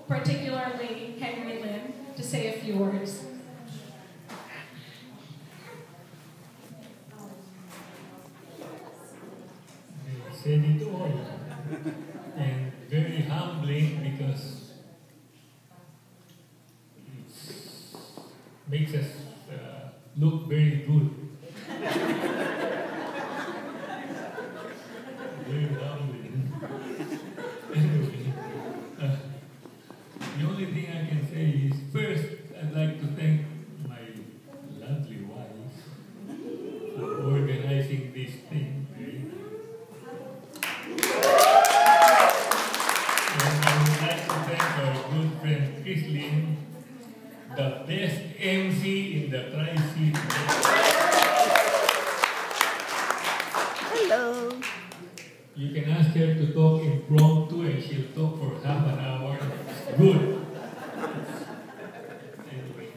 particularly Henry Lim, to say a few words. They said it all. And very humbling because it makes us look very good. Very humbling. Anyway, the only thing I can say is first, I'd like to thank my lovely wife for organizing this thing. And I would like to thank our good friend Chris Lin, the best MC in the Tri-City. Hello. You can ask her to talk impromptu and she'll talk for half an hour. It's good. Anyway,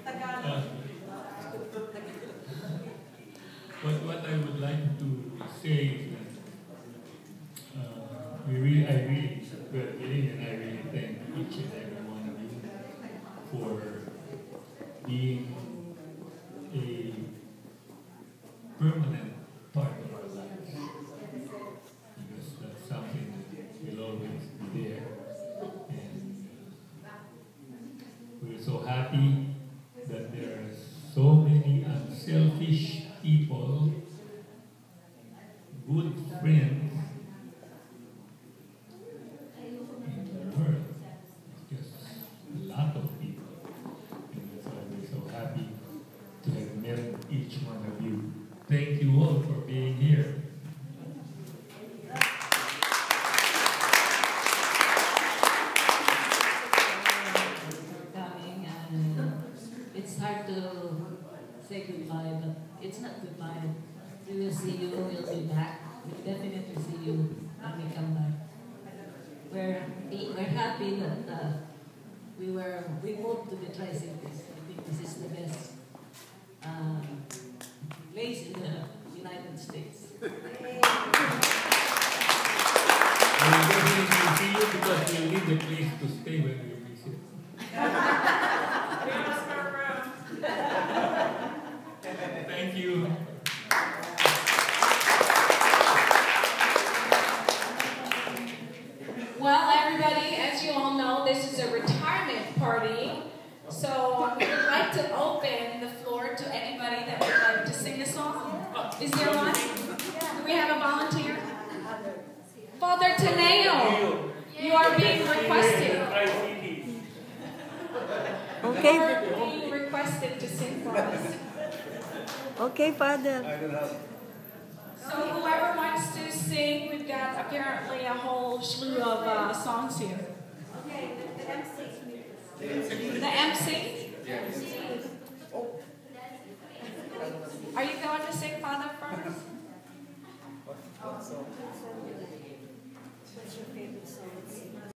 but what I would like to say is that Elaine and I really thank each and every one of you for being a permanent part of our lives. Because that's something that will always be there. And we're so happy that there are so many unselfish people, good friends in the world. It's just a lot of people. And that's why we're so happy to have met each one of you. Thank you all for being here. Coming, and it's hard to say goodbye, but it's not goodbye. We will see you, we'll be back. We'll definitely see you when we come back. We're happy that we moved to the Tri-Cities. I think this is the best place in the United States. We'll definitely see you because we'll need a place to stay when we visit. Thank you. Well, everybody, as you all know, this is a retirement party. So we would like to open the floor to anybody that would like to sing a song. Is there one? Do we have a volunteer? Father Teneo, you are being requested. Okay. You are being requested to sing for us. Okay, Father. So whoever wants to sing, we've got apparently a whole slew of songs here. Okay, the MC. The MC? Are you going to sing Father first? What's your favorite song?